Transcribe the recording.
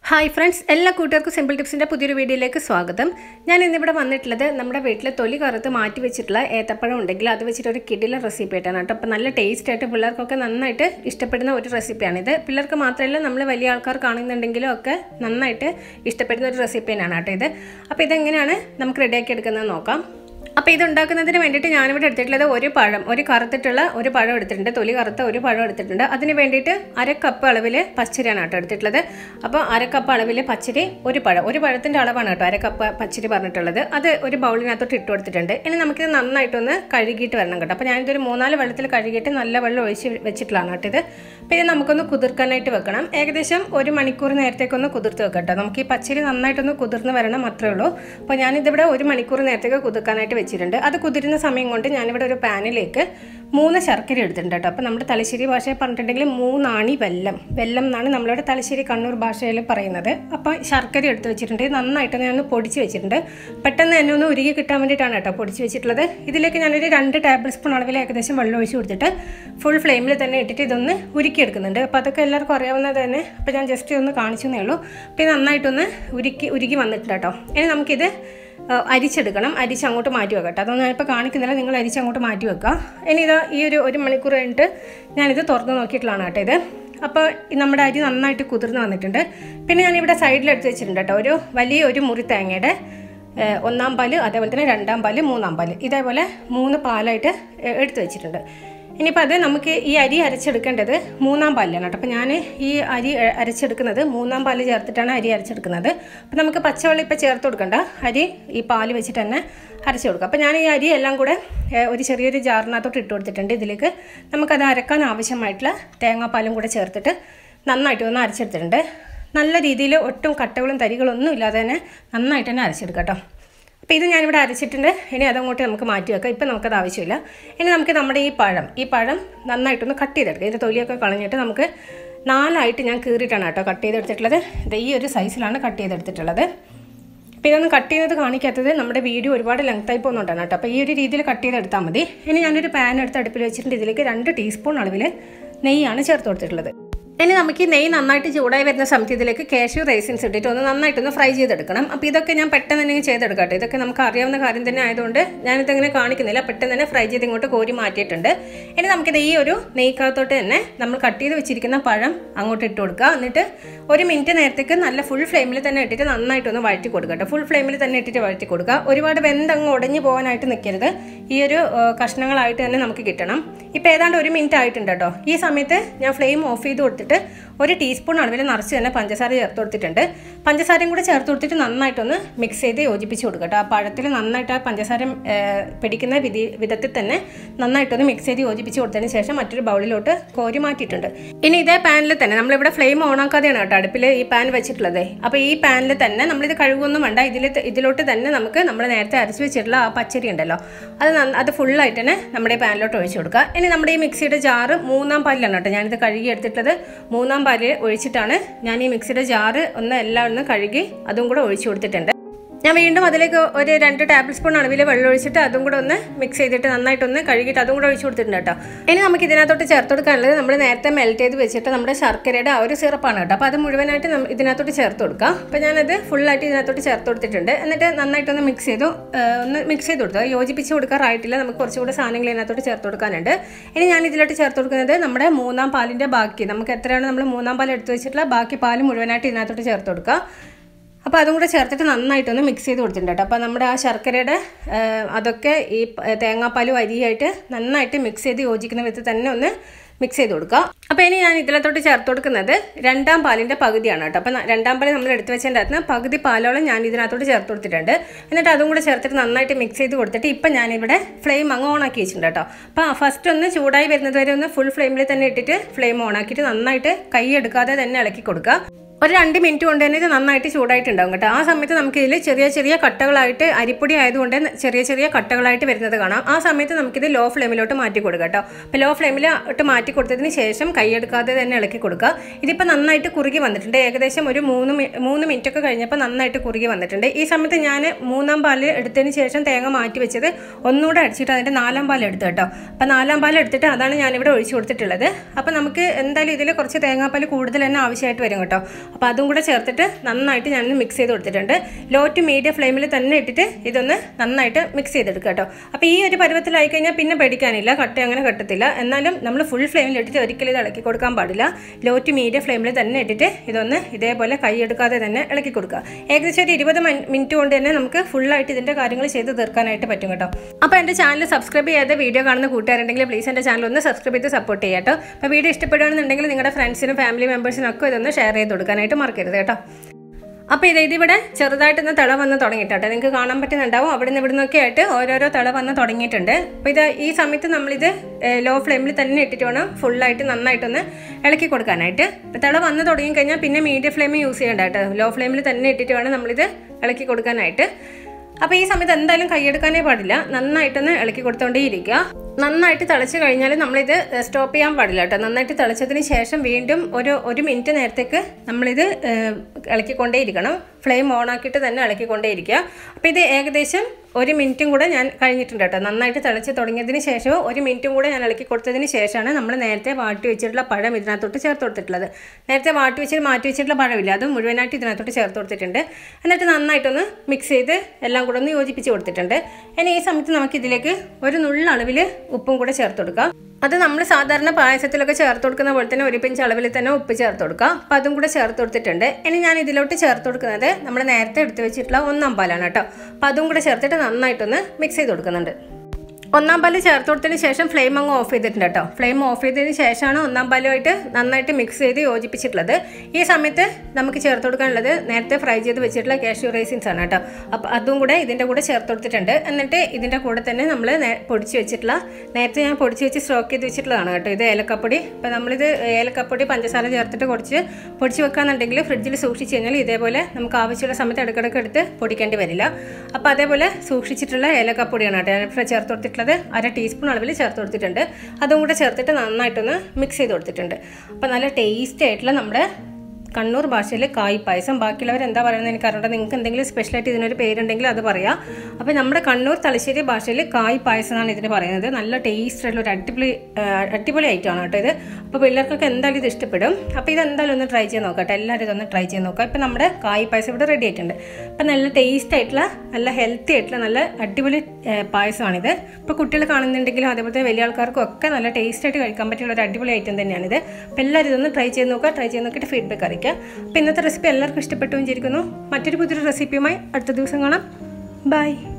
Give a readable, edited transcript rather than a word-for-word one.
Hi friends, എല്ലാ കൂട്ടുകാർക്കും simple ടിപ്സിൻ്റെ പുതിയൊരു വീഡിയോയിലേക്ക് സ്വാഗതം. ഞാൻ ഇന്നിവിടെ വന്നിട്ടുള്ളത് നമ്മുടെ വീട്ടിലെ തൊലി കറുത്ത് മാറ്റി വെച്ചിട്ടുള്ള ഏത്തപ്പഴം ഉണ്ടെങ്കിൽ അത് വെച്ചിട്ട് ഒരു കിടിലൻ റെസിപ്പി ആയിട്ടാണ് കേട്ടോ. അപ്പോൾ നല്ല ടേസ്റ്റ് ആയിട്ട് പിള്ളേർക്കൊക്കെ നന്നായിട്ട് ഇഷ്ടപ്പെടുന്ന ഒരു റെസിപ്പിയാണിത്. പിള്ളേർക്ക് മാത്രമല്ല, നമ്മൾ വലിയ ആൾക്കാർ കാണുന്നുണ്ടെങ്കിലും ഒക്കെ നന്നായിട്ട് ഇഷ്ടപ്പെടുന്ന ഒരു റെസിപ്പി തന്നെയാണ് കേട്ടോ ഇത്. അപ്പോൾ ഇതെങ്ങനെയാണ് നമുക്ക് റെഡിയാക്കി എടുക്കുന്നത് നോക്കാം. അപ്പോൾ ഇതുണ്ടാക്കുന്നതിന് വേണ്ടിയിട്ട് ഞാനിവിടെ എടുത്തിട്ടുള്ളത് ഒരു കറുത്തിട്ടുള്ള ഒരു പഴം എടുത്തിട്ടുണ്ട്, തൊലി കറുത്ത ഒരു പഴം എടുത്തിട്ടുണ്ട്. അതിന് വേണ്ടിയിട്ട് 1/2 കപ്പ് അളവിൽ പച്ചരിയാണ് കേട്ടോ എടുത്തിട്ടുള്ളത്. അപ്പോൾ 1/2 കപ്പ് അളവിൽ പച്ചരി, ഒരു പഴത്തിൻ്റെ അളവാണ് കേട്ടോ 1/2 കപ്പ് പച്ചരി പറഞ്ഞിട്ടുള്ളത്. അത് ഒരു ബൗളിനകത്തോട്ട് ഇട്ട് കൊടുത്തിട്ടുണ്ട്. ഇനി നമുക്കിത് നന്നായിട്ടൊന്ന് കഴുകിയിട്ട് വരണം കേട്ടോ. അപ്പോൾ ഞാനിതൊരു 3-4 വെള്ളത്തിൽ കഴുകിയിട്ട് നല്ല വെള്ളം ഒഴിച്ച് വെച്ചിട്ടുള്ളതാണ് കേട്ടോ ഇത്. അപ്പോൾ ഇത് നമുക്കൊന്ന് കുതിർക്കാനായിട്ട് വെക്കണം. ഏകദേശം 1 മണിക്കൂർ നേരത്തേക്കൊന്ന് കുതിർത്ത് വെക്കാം കേട്ടോ. നമുക്ക് ഈ പച്ചരി നന്നായിട്ടൊന്ന് കുതിർന്ന് വരണം മാത്രമേ ഉള്ളൂ. അപ്പോൾ ഞാനിതിവിടെ 1 മണിക്കൂർ നേരത്തേക്ക് കുതിർക്കാനായിട്ട് വെച്ചിട്ടുണ്ട്. അത് കുതിരുന്ന സമയം കൊണ്ട് ഞാനിവിടെ ഒരു പാനിലേക്ക് 3 ശർക്കര എടുത്തിട്ടുണ്ട് കേട്ടോ. അപ്പോൾ നമ്മുടെ തലശ്ശേരി ഭാഷയിൽ പറഞ്ഞിട്ടുണ്ടെങ്കിൽ 3 ആണി വെല്ലം എന്നാണ് നമ്മളുടെ തലശ്ശേരി കണ്ണൂർ ഭാഷയിൽ പറയുന്നത്. അപ്പോൾ ശർക്കര എടുത്ത് വെച്ചിട്ടുണ്ട്. നന്നായിട്ട് ഞാനൊന്ന് പൊടിച്ച് വെച്ചിട്ടുണ്ട്. പെട്ടെന്ന് തന്നെ ഒന്ന് ഉരുകി കിട്ടാൻ വേണ്ടിയിട്ടാണ് കേട്ടോ പൊടിച്ച് വെച്ചിട്ടുള്ളത്. ഇതിലേക്ക് ഞാനൊരു 2 ടേബിൾ സ്പൂൺ അളവിൽ ഏകദേശം വെള്ളം ഒഴിച്ച് കൊടുത്തിട്ട് ഫുൾ ഫ്ലെയിമിൽ തന്നെ ഇട്ടിട്ട് ഇതൊന്ന് ഉരുക്കിയെടുക്കുന്നുണ്ട്. അപ്പോൾ അതൊക്കെ എല്ലാവർക്കും അറിയാവുന്നത് തന്നെ. അപ്പോൾ ഞാൻ ജസ്റ്റ് ഒന്ന് കാണിച്ചെന്നേ ഉള്ളൂ. അപ്പോൾ ഇത് നന്നായിട്ടൊന്ന് ഉരുക്കി വന്നിട്ടുണ്ട് കേട്ടോ. ഇനി നമുക്കിത് അരിച്ചെടുക്കണം. അങ്ങോട്ട് മാറ്റി വെക്കാം കേട്ടോ. അതൊന്നും ഞാനിപ്പോൾ കാണിക്കുന്നില്ല, നിങ്ങൾ അങ്ങോട്ട് മാറ്റി വെക്കുക. ഇനി ഇത് ഈ 1 മണിക്കൂർ കഴിഞ്ഞിട്ട് ഞാനിത് തുറന്ന് നോക്കിയിട്ടുള്ളതാണ് കേട്ടോ ഇത്. അപ്പോൾ നമ്മുടെ അരി നന്നായിട്ട് കുതിർന്ന് വന്നിട്ടുണ്ട്. പിന്നെ ഞാനിവിടെ സൈഡിലെടുത്ത് വെച്ചിട്ടുണ്ട് കേട്ടോ ഒരു മുറി തേങ്ങയുടെ 1-ാം പാല്, അതേപോലെ തന്നെ 2-ാം പാല്, 3-ാം പാല്, ഇതേപോലെ 3 പാലായിട്ട് എടുത്ത് വെച്ചിട്ടുണ്ട്. ഇനിയിപ്പോൾ അത് നമുക്ക് ഈ അരി അരച്ചെടുക്കേണ്ടത് 3-ാം പാലിലാണ് കേട്ടോ. അപ്പോൾ ഞാൻ ഈ അരി അരച്ചെടുക്കുന്നത് 3-ാം പാല് ചേർത്തിട്ടാണ് അരി അരച്ചെടുക്കുന്നത്. അപ്പോൾ നമുക്ക് പച്ചവെള്ളം ഇപ്പോൾ ചേർത്ത് കൊടുക്കണ്ട, അരി ഈ പാല് വെച്ചിട്ട് തന്നെ അരച്ച് കൊടുക്കുക. അപ്പോൾ ഞാൻ ഈ അരി എല്ലാം കൂടെ ഒരു ചെറിയൊരു ജാറിനകത്തോട്ട് ഇട്ട് കൊടുത്തിട്ടുണ്ട്. ഇതിലേക്ക് നമുക്കത് അരക്കാൻ ആവശ്യമായിട്ടുള്ള തേങ്ങാപ്പാലും കൂടെ ചേർത്തിട്ട് നന്നായിട്ട് ഒന്ന് അരച്ചെടുത്തിട്ടുണ്ട്. നല്ല രീതിയിൽ ഒട്ടും കട്ടകളും തരികളൊന്നും ഇല്ലാതെ തന്നെ നന്നായിട്ട് തന്നെ അരച്ചെടുക്കാം കേട്ടോ. അപ്പോൾ ഇത് ഞാനിവിടെ അരച്ചിട്ടുണ്ട്. ഇനി അതങ്ങോട്ട് നമുക്ക് മാറ്റി വെക്കാം. ഇപ്പം നമുക്കത് ആവശ്യമില്ല. ഇനി നമുക്ക് നമ്മുടെ ഈ പഴം നന്നായിട്ടൊന്ന് കട്ട് ചെയ്തെടുക്കാം. ഇതിൻ്റെ തൊലിയൊക്കെ കളഞ്ഞിട്ട് നമുക്ക് 4ആയിട്ട് ഞാൻ കീറിയിട്ടാണ് കേട്ടോ കട്ട് ചെയ്തെടുത്തിട്ടുള്ളത്. ഇത് ഈ ഒരു സൈസിലാണ് കട്ട് ചെയ്തെടുത്തിട്ടുള്ളത്. അപ്പോൾ ഇതൊന്നും കട്ട് ചെയ്തത് കാണിക്കാത്തത് നമ്മുടെ വീഡിയോ ഒരുപാട് ലെങ്തായി പോകുന്നുണ്ടാണ് കേട്ടോ. അപ്പോൾ ഈ ഒരു രീതിയിൽ കട്ട് ചെയ്തെടുത്താൽ മതി. ഇനി ഞാനൊരു പാൻ എടുത്ത് അടുപ്പിൽ വെച്ചിട്ടുണ്ട്. ഇതിലേക്ക് 2 ടീസ്പൂൺ അളവിൽ നെയ്യാണ് ചേർത്ത് കൊടുത്തിട്ടുള്ളത്. ഇനി നമുക്ക് ഈ നെയ്യ് നന്നായിട്ട് ചൂടായി വരുന്ന സമയത്ത് ഇതിലേക്ക് കാഷ്യൂ റൈസിൻസ് ഇട്ടിട്ട് നന്നായിട്ടൊന്ന് ഫ്രൈ ചെയ്തെടുക്കണം. അപ്പോൾ ഇതൊക്കെ ഞാൻ പെട്ടെന്ന് തന്നെ ചെയ്തെടുക്കട്ടെ. ഇതൊക്കെ നമുക്ക് അറിയാവുന്ന കാര്യം തന്നെ ആയതുകൊണ്ട് ഞാനിതങ്ങനെ കാണിക്കുന്നില്ല. പെട്ടെന്ന് തന്നെ ഫ്രൈ ചെയ്ത് ഇങ്ങോട്ട് കോരി മാറ്റിയിട്ടുണ്ട്. ഇനി നമുക്കിത് ഈ ഒരു നെയ്ക്കകത്തോട്ട് തന്നെ നമ്മൾ കട്ട് ചെയ്ത് വെച്ചിരിക്കുന്ന പഴം അങ്ങോട്ട് ഇട്ട് കൊടുക്കുക. എന്നിട്ട് 1 മിനിറ്റ് നേരത്തേക്ക് നല്ല ഫുൾ ഫ്ലെയിമിൽ തന്നെ ഇട്ടിട്ട് നന്നായിട്ടൊന്ന് വഴറ്റി കൊടുക്കുക കേട്ടോ. ഫുൾ ഫ്ലെയിമിൽ തന്നെ ഇട്ടിട്ട് വഴറ്റി കൊടുക്കുക. ഒരുപാട് വെന്തങ്ങ് ഉടഞ്ഞു പോകാനായിട്ട് നിൽക്കരുത്. ഈ ഒരു കഷ്ണങ്ങളായിട്ട് തന്നെ നമുക്ക് കിട്ടണം. ഇപ്പോൾ ഏതാണ്ട് 1 മിനിറ്റ് ആയിട്ടുണ്ട് കേട്ടോ. ഈ സമയത്ത് ഞാൻ ഫ്ലെയിം ഓഫ് ചെയ്ത് കൊടുത്തിട്ട് 1 ടീസ്പൂൺ അളവിൽ നിറച്ച് തന്നെ പഞ്ചസാര ചേർത്ത് കൊടുത്തിട്ടുണ്ട്. പഞ്ചസാരയും കൂടെ ചേർത്ത് കൊടുത്തിട്ട് നന്നായിട്ടൊന്ന് മിക്സ് ചെയ്ത് യോജിപ്പിച്ച് കൊടുക്കുക കേട്ടോ. ആ പഴത്തിൽ നന്നായിട്ട് ആ പഞ്ചസാര പിടിക്കുന്ന വിധത്തിൽ തന്നെ നന്നായിട്ടൊന്ന് മിക്സ് ചെയ്ത് യോജിപ്പിച്ച് കൊടുത്തതിന് ശേഷം മറ്റൊരു ബൗളിലോട്ട് കോരി മാറ്റിയിട്ടുണ്ട്. ഇനി ഇതേ പാനിൽ തന്നെ നമ്മളിവിടെ ഫ്ലെയിം ഓൺ ആക്കാതെയാണ് കേട്ടോ അടുപ്പിൽ ഈ പാൻ വെച്ചിട്ടുള്ളത്. അപ്പോൾ ഈ പാനിൽ തന്നെ നമ്മളിത് കഴുകൊന്നും വേണ്ട. ഇതിലോട്ട് തന്നെ നമുക്ക് നമ്മൾ നേരത്തെ അരച്ച് വെച്ചിട്ടുള്ള ആ പച്ചരി ഉണ്ടല്ലോ, അത് ഫുള്ളായിട്ട് തന്നെ നമ്മുടെ ഈ പാനിലോട്ട് ഒഴിച്ചു കൊടുക്കുക. ഇനി നമ്മുടെ ഈ മിക്സിയുടെ ജാറ് 3-ാം പാലിലാണ് കേട്ടോ ഞാനിത് കഴുകി എടുത്തിട്ടുള്ളത്. 3-ാം പാല് ഒഴിച്ചിട്ടാണ് ഞാൻ ഈ മിക്സിയുടെ ജാറ് എല്ലാം ഒന്ന് കഴുകി അതും കൂടെ ഒഴിച്ചു കൊടുത്തിട്ടുണ്ട്. ഞാൻ വീണ്ടും അതിലേക്ക് ഒരു 2 ടേബിൾ സ്പൂൺ അളവിൽ വെള്ളം ഒഴിച്ചിട്ട് അതും കൂടെ ഒന്ന് മിക്സ് ചെയ്തിട്ട് നന്നായിട്ടൊന്ന് കഴുകിയിട്ട് അതും കൂടെ ഒഴിച്ചു കൊടുത്തിട്ടുണ്ട് കേട്ടോ. ഇനി നമുക്ക് ഇതിനകത്തോട്ട് ചേർത്ത് കൊടുക്കാനുള്ളത് നമ്മൾ നേരത്തെ മെൽറ്റ് ചെയ്ത് വെച്ചിട്ട് നമ്മുടെ ശർക്കരയുടെ ആ ഒരു സിറപ്പാണ് കേട്ടോ. അപ്പോൾ അത് മുഴുവനായിട്ട് ഇതിനകത്തോട്ട് ചേർത്ത് കൊടുക്കാം. അപ്പോൾ ഞാനത് ഫുള്ളായിട്ട് ഇതിനകത്തോട്ട് ചേർത്ത് കൊടുത്തിട്ടുണ്ട്. എന്നിട്ട് നന്നായിട്ടൊന്ന് മിക്സ് ചെയ്ത് കൊടുത്തു. യോജിപ്പിച്ച് കൊടുക്കാറായിട്ടില്ല. നമുക്ക് കുറച്ചുകൂടെ സാധനങ്ങൾ ഇതിനകത്തോട്ട് ചേർത്ത് കൊടുക്കാനുണ്ട്. ഇനി ഞാൻ ഇതിലോട്ട് ചേർത്ത് കൊടുക്കുന്നത് നമ്മുടെ 3-ാം പാലിൻ്റെ ബാക്കി, നമുക്ക് എത്രയാണ് നമ്മൾ 3-ാം പാൽ എടുത്ത് വെച്ചിട്ടുള്ള ബാക്കി പാല് മുഴുവനായിട്ട് ഇതിനകത്തോട്ട് ചേർത്ത് കൊടുക്കുക. അപ്പോൾ അതും കൂടെ ചേർത്തിട്ട് നന്നായിട്ടൊന്ന് മിക്സ് ചെയ്ത് കൊടുത്തിട്ടുണ്ട് കേട്ടോ. അപ്പോൾ നമ്മുടെ ആ ശർക്കരയുടെ അതൊക്കെ ഈ തേങ്ങാപ്പാലും അരിയായിട്ട് നന്നായിട്ട് മിക്സ് ചെയ്ത് യോജിക്കുന്ന വിധത്തിൽ തന്നെ ഒന്ന് മിക്സ് ചെയ്ത് കൊടുക്കുക. അപ്പോൾ ഇനി ഞാൻ ഇതിലത്തോട്ട് ചേർത്ത് കൊടുക്കുന്നത് 2-ാം പാലിൻ്റെ പകുതിയാണ് കേട്ടോ. അപ്പോൾ 2-ാം പാല് നമ്മൾ എടുത്ത് വെച്ചതിൻ്റെ അകത്ത് പകുതി പാലോളം ഞാൻ ഇതിനകത്തോട്ട് ചേർത്ത് കൊടുത്തിട്ടുണ്ട്. എന്നിട്ട് അതും കൂടെ ചേർത്തിട്ട് നന്നായിട്ട് മിക്സ് ചെയ്ത് കൊടുത്തിട്ട് ഇപ്പം ഞാനിവിടെ ഫ്ലെയിം അങ്ങ് ഓണാക്കി വെച്ചിട്ടുണ്ട് കേട്ടോ. അപ്പോൾ ഫസ്റ്റ് ഒന്ന് ചൂടായി വരുന്നത് വരെ ഒന്ന് ഫുൾ ഫ്ലെയിമിൽ തന്നെ ഇട്ടിട്ട് ഫ്ലെയിം ഓണാക്കിയിട്ട് നന്നായിട്ട് കൈ എടുക്കാതെ തന്നെ ഇളക്കി കൊടുക്കുക. ഒരു 2 മിനിറ്റ് കൊണ്ട് തന്നെ ഇത് നന്നായിട്ട് ചൂടായിട്ടുണ്ടാകും കേട്ടോ. ആ സമയത്ത് നമുക്കിതിൽ ചെറിയ കട്ടകളായിട്ട്, അരിപ്പൊടി ആയതുകൊണ്ട് ചെറിയ കട്ടകളായിട്ട് വരുന്നത് കാണാം. ആ സമയത്ത് നമുക്കിത് ലോ ഫ്ലെയിമിലോട്ട് മാറ്റി കൊടുക്കുക കേട്ടോ. അപ്പോൾ ലോ ഫ്ലെയിമിലോട്ട് മാറ്റി കൊടുത്തതിന് ശേഷം കൈയെടുക്കാതെ തന്നെ ഇളക്കി കൊടുക്കുക. ഇതിപ്പോൾ നന്നായിട്ട് കുറുകി വന്നിട്ടുണ്ട്. ഏകദേശം ഒരു 3 മിനിറ്റ് ഒക്കെ കഴിഞ്ഞപ്പോൾ നന്നായിട്ട് കുറുകി വന്നിട്ടുണ്ട്. ഈ സമയത്ത് ഞാൻ 3-ാം പാല് എടുത്തതിന് ശേഷം തേങ്ങ മാറ്റി വെച്ചത് ഒന്നുകൂടെ അടിച്ചിട്ട് അതിൻ്റെ 4-ാം പാൽ എടുത്തു കേട്ടോ. അപ്പോൾ 4-ാം പാൽ എടുത്തിട്ട് അതാണ് ഞാനിവിടെ ഒഴിച്ചു കൊടുത്തിട്ടുള്ളത്. അപ്പോൾ നമുക്ക് എന്തായാലും ഇതിൽ കുറച്ച് തേങ്ങാപ്പാൽ കൂടുതൽ തന്നെ ആവശ്യമായിട്ട് വരും കേട്ടോ. അപ്പോൾ അതും കൂടെ ചേർത്തിട്ട് നന്നായിട്ട് ഞാനൊന്ന് മിക്സ് ചെയ്ത് കൊടുത്തിട്ടുണ്ട്. ലോ ടു മീഡിയം ഫ്ലെയിമിൽ തന്നെ ഇട്ടിട്ട് ഇതൊന്ന് നന്നായിട്ട് മിക്സ് ചെയ്തെടുക്കുക കേട്ടോ. അപ്പോൾ ഈ ഒരു പരുവത്തിലായി കഴിഞ്ഞാൽ പിന്നെ പേടിക്കാനില്ല, അങ്ങനെ കട്ടത്തില്ല. എന്നാലും നമ്മൾ ഫുൾ ഫ്ലെയിമിൽ ഇട്ടിട്ട് ഒരിക്കലും ഇത് ഇളക്കി കൊടുക്കാൻ പാടില്ല. ലോ ടു മീഡിയം ഫ്ലെയിമിൽ തന്നെ ഇട്ടിട്ട് ഇതൊന്ന് ഇതേപോലെ കൈ എടുക്കാതെ തന്നെ ഇളക്കി കൊടുക്കുക. ഏകദേശം ഒരു 20 മിനിറ്റ് കൊണ്ട് തന്നെ നമുക്ക് ഫുള്ളായിട്ട് ഇതിൻ്റെ കാര്യങ്ങൾ ചെയ്ത് തീർക്കാനായിട്ട് പറ്റും കേട്ടോ. അപ്പോൾ എൻ്റെ ചാനൽ സബ്സ്ക്രൈബ് ചെയ്യാതെ വീഡിയോ കാണുന്ന കൂട്ടുകാരുണ്ടെങ്കിൽ പ്ലീസ് എൻ്റെ ചാനൽ ഒന്ന് സബ്സ്ക്രൈബ് ചെയ്ത് സപ്പോർട്ട് ചെയ്യാം കേട്ടോ. അപ്പോൾ വീഡിയോ ഇഷ്ടപ്പെടുകയാണെന്നുണ്ടെങ്കിൽ നിങ്ങളുടെ ഫ്രണ്ട്സിനും ഫാമിലി മെമ്പേഴ്സിനും ഒക്കെ ഇതൊന്ന് ഷെയർ ചെയ്ത് കൊടുക്കാനായിട്ട് മറക്കരുത് കേട്ടോ. അപ്പോൾ ഇതിവിടെ ചെറുതായിട്ടൊന്ന് തിള വന്ന് തുടങ്ങിയിട്ടോ. നിങ്ങൾക്ക് കാണാൻ പറ്റുന്നുണ്ടാവും അവിടെ നിന്ന് ഇവിടെ നിന്നൊക്കെ ആയിട്ട് ഓരോരോ തിള വന്ന് തുടങ്ങിയിട്ടുണ്ട്. അപ്പോൾ ഈ സമയത്ത് നമ്മളിത് ലോ ഫ്ലെയിമിൽ തന്നെ ഇട്ടിട്ട് വേണം ഫുള്ളായിട്ട് നന്നായിട്ടൊന്ന് ഇളക്കി കൊടുക്കാനായിട്ട്. ഇപ്പോൾ തിള വന്ന് തുടങ്ങിക്കഴിഞ്ഞാൽ പിന്നെ മീഡിയം ഫ്ലെയിം യൂസ് ചെയ്യേണ്ട കേട്ടോ. ലോ ഫ്ലെയിമിൽ തന്നെ ഇട്ടിട്ട് വേണം നമ്മളിത് ഇളക്കി കൊടുക്കാനായിട്ട്. അപ്പോൾ ഈ സമയത്ത് എന്തായാലും കൈയെടുക്കാനേ പാടില്ല, നന്നായിട്ടൊന്ന് ഇളക്കി കൊടുത്തോണ്ടേ ഇരിക്കുക. നന്നായിട്ട് തിളച്ച് കഴിഞ്ഞാൽ നമ്മളിത് സ്റ്റോപ്പ് ചെയ്യാൻ പാടില്ല കേട്ടോ. നന്നായിട്ട് തിളച്ചതിന് ശേഷം വീണ്ടും ഒരു മിനിറ്റ് നേരത്തേക്ക് നമ്മളിത് ഇളക്കിക്കൊണ്ടേ ഇരിക്കണം. ഫ്ലെയിം ഓൺ ആക്കിയിട്ട് തന്നെ ഇളക്കിക്കൊണ്ടേ ഇരിക്കുക. അപ്പോൾ ഇത് ഏകദേശം 1 മിനിറ്റും കൂടെ ഞാൻ കഴിഞ്ഞിട്ടുണ്ട് കേട്ടോ. നന്നായിട്ട് തിളച്ച് തുടങ്ങിയതിന് ശേഷവും 1 മിനിറ്റും കൂടെ ഞാൻ ഇളക്കി കൊടുത്തതിന് ശേഷമാണ് നമ്മൾ നേരത്തെ വാട്ടി വെച്ചിട്ടുള്ള പഴം ഇതിനകത്തോട്ട് ചേർത്ത് കൊടുത്തിട്ടുള്ളത്. നേരത്തെ വാട്ടി വെച്ചിട്ട് മാറ്റി വെച്ചിട്ടുള്ള പഴമില്ല, അത് മുഴുവനായിട്ട് ഇതിനകത്തോട്ട് ചേർത്ത് കൊടുത്തിട്ടുണ്ട്. എന്നിട്ട് നന്നായിട്ടൊന്ന് മിക്സ് ചെയ്ത് എല്ലാം കൂടെ ഒന്ന് യോജിപ്പിച്ച് കൊടുത്തിട്ടുണ്ട്. ഇനി ഈ സമയത്ത് നമുക്കിതിലേക്ക് ഒരു നുള്ള അളവിൽ ഉപ്പും കൂടെ ചേർത്ത് കൊടുക്കാം. അത് നമ്മൾ സാധാരണ പായസത്തിലൊക്കെ ചേർത്ത് കൊടുക്കുന്ന പോലെ തന്നെ 1 പിഞ്ച് അളവിൽ തന്നെ ഉപ്പ് ചേർത്ത് കൊടുക്കുക. അപ്പോൾ അതും കൂടെ ചേർത്ത് കൊടുത്തിട്ടുണ്ട്. ഇനി ഞാൻ ഇതിലോട്ട് ചേർത്ത് കൊടുക്കുന്നത് നമ്മൾ നേരത്തെ എടുത്ത് വെച്ചിട്ടുള്ള 1 പാലാണ് കേട്ടോ. അപ്പോൾ അതും കൂടെ ചേർത്തിട്ട് നന്നായിട്ടൊന്ന് മിക്സ് ചെയ്ത് കൊടുക്കുന്നുണ്ട്. 1 പാല് ചേർത്ത് കൊടുത്തതിന് ശേഷം ഫ്ലെയിം അങ്ങ് ഓഫ് ചെയ്തിട്ടുണ്ട് കേട്ടോ. ഫ്ലെയിം ഓഫ് ചെയ്തതിന് ശേഷമാണ് 1 പാലുമായിട്ട് നന്നായിട്ട് മിക്സ് ചെയ്ത് യോജിപ്പിച്ചിട്ടുള്ളത്. ഈ സമയത്ത് നമുക്ക് ചേർത്ത് കൊടുക്കാനുള്ളത് നേരത്തെ ഫ്രൈ ചെയ്ത് വെച്ചിട്ടുള്ള കാഷ്യൂ റൈസിൻസ് ആണ് കേട്ടോ. അപ്പോൾ അതും കൂടെ ഇതിൻ്റെ കൂടെ ചേർത്ത് കൊടുത്തിട്ടുണ്ട്. എന്നിട്ട് ഇതിൻ്റെ കൂടെ തന്നെ നമ്മൾ പൊടിച്ച് വെച്ചിട്ടുള്ള നേരത്തെ ഞാൻ പൊടിച്ച് വെച്ച് സ്റ്റോക്ക് ചെയ്ത് വെച്ചിട്ടുള്ളതാണ് കേട്ടോ. ഇത് ഏലക്കപ്പൊടി. അപ്പോൾ നമ്മളിത് ഏലക്കപ്പൊടി പഞ്ചസാര ചേർത്തിട്ട് കുറച്ച് പൊടിച്ച് വെക്കാന്നുണ്ടെങ്കിൽ ഫ്രിഡ്ജിൽ സൂക്ഷിച്ച് കഴിഞ്ഞാൽ ഇതേപോലെ നമുക്ക് ആവശ്യമുള്ള സമയത്ത് ഇടയ്ക്കിടയ്ക്ക് എടുത്ത് പൊടിക്കേണ്ടി വരില്ല. അപ്പോൾ അതേപോലെ സൂക്ഷിച്ചിട്ടുള്ള ഏലക്കപ്പൊടിയാണ് കേട്ടോ ഞാൻ ചേർത്ത് കൊടുത്തിട്ടുള്ളത്. 1/2 ടീസ്പൂൺ അളവിൽ ചേർത്ത് കൊടുത്തിട്ടുണ്ട്. അതും കൂടെ ചേർത്തിട്ട് നന്നായിട്ടൊന്ന് മിക്സ് ചെയ്ത് കൊടുത്തിട്ടുണ്ട്. അപ്പോൾ നല്ല ടേസ്റ്റി ആയിട്ടുള്ള നമ്മുടെ കണ്ണൂർ ഭാഷയിൽ കായ് പായസം. ബാക്കിയുള്ളവർ എന്താ പറയുന്നത് എനിക്കറിയണ്ട. നിങ്ങൾക്ക് എന്തെങ്കിലും സ്പെഷ്യലായിട്ട് ഇതിനൊരു പേരുണ്ടെങ്കിൽ അത് പറയാം. അപ്പോൾ നമ്മുടെ കണ്ണൂർ തലശ്ശേരി ഭാഷയിൽ കായ് പായസം എന്നാണ് ഇതിന് പറയുന്നത്. നല്ല ടേസ്റ്റ് ആയിട്ടുള്ള ഒരു അടിപൊളി ഐറ്റമാണ് കേട്ടോ ഇത്. അപ്പോൾ പിള്ളേർക്കൊക്കെ എന്തായാലും ഇത് ഇഷ്ടപ്പെടും. അപ്പോൾ ഇതെന്തായാലും ഒന്ന് ട്രൈ ചെയ്ത് നോക്കാം. എല്ലാവരും ഇതൊന്ന് ട്രൈ ചെയ്ത് നോക്കാം. ഇപ്പോൾ നമ്മുടെ കായ് പായസം ഇവിടെ റെഡി ആയിട്ടുണ്ട്. അപ്പോൾ നല്ല ടേസ്റ്റ് ആയിട്ടുള്ള നല്ല ഹെൽത്തി ആയിട്ടുള്ള നല്ല അടിപൊളി പായസമാണിത്. ഇപ്പോൾ കുട്ടികൾ കാണുന്നുണ്ടെങ്കിലും അതേപോലെ വലിയ ആൾക്കാർക്കും ഒക്കെ നല്ല ടേസ്റ്റായിട്ട് കഴിക്കാൻ പറ്റിയുള്ള ഒരു അടിപൊളി ഐറ്റം തന്നെയാണിത്. അപ്പോൾ എല്ലാവരും ഇതൊന്ന് ട്രൈ ചെയ്ത് നോക്കുക. ട്രൈ ചെയ്ത് നോക്കിയിട്ട് ഫീഡ്ബാക്ക് അറിയിക്കുക. അപ്പോൾ ഇന്നത്തെ റെസിപ്പി എല്ലാവർക്കും ഇഷ്ടപ്പെട്ടു വിചാരിക്കുന്നു. മറ്റൊരു പുതിയൊരു റെസിപ്പിയുമായി അടുത്ത ദിവസം കാണാം. ബൈ.